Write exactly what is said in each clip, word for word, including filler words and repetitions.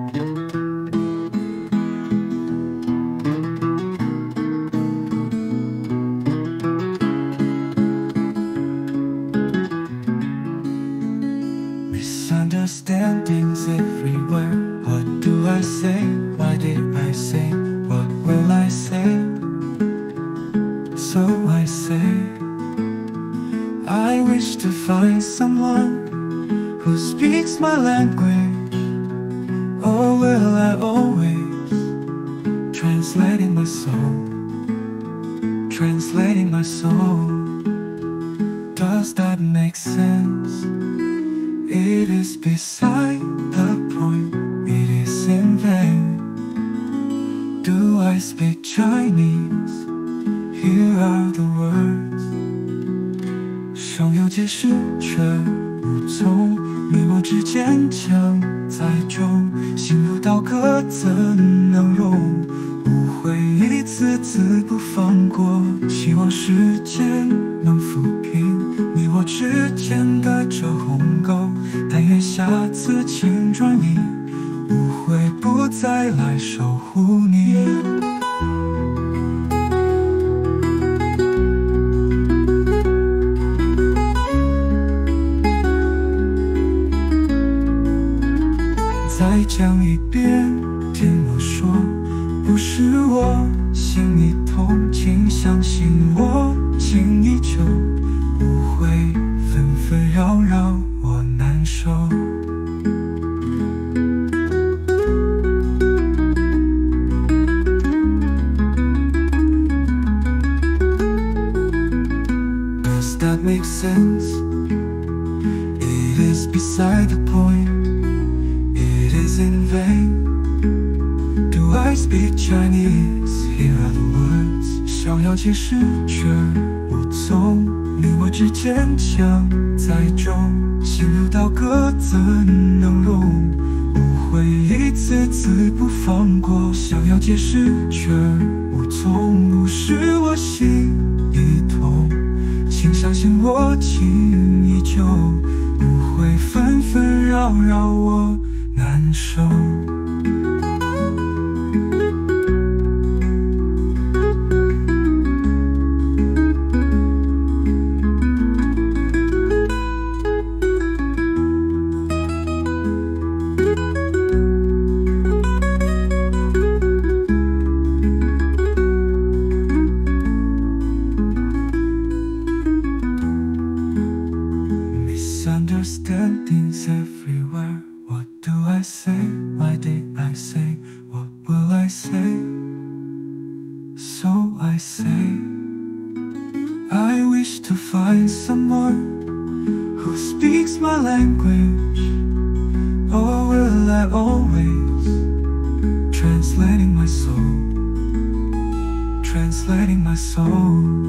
Misunderstandings everywhere. What do I say? Why did I say? What will I say? So I say, I wish to find someone who speaks my language. Or will I always translating my soul, translating my soul? Does that make sense? It is beside the point, it is in vain. Do I speak Chinese? Here are the words， 想要解释却无从，你我之间墙在中，心如刀割怎能容？误会一次次不放过，希望时间能抚平你我之间的这鸿沟，但愿下次请转移，误会不再来守护你。再讲一遍，听我说，不是我心里痛，请相信我情依旧，误会纷纷扰扰我难受。Does that make sense? It is beside the point, it is in vain. Do I speak Chinese? Here are the words， 想要解释却无从，你我之间墙在中，心如刀割怎能容？误会一次次不放过，想要解释却无从，不是我心已痛，请相信我情依旧，误会纷纷扰扰我难受。Misunderstandings everywhere. What do I say? Why did I say? What will I say? So I say, I wish to find someone who speaks my language. Or will I always translating my soul, translating my soul?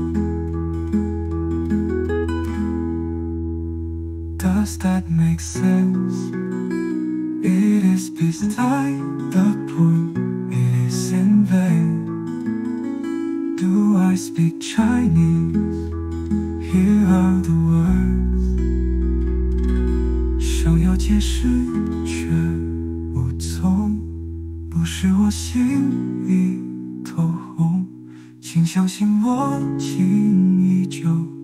Does that make sense? It is beside the point, it is in vain. Do I speak Chinese? Here are the words， 想要解释却无从，不是我心里透红，请相信我情依旧。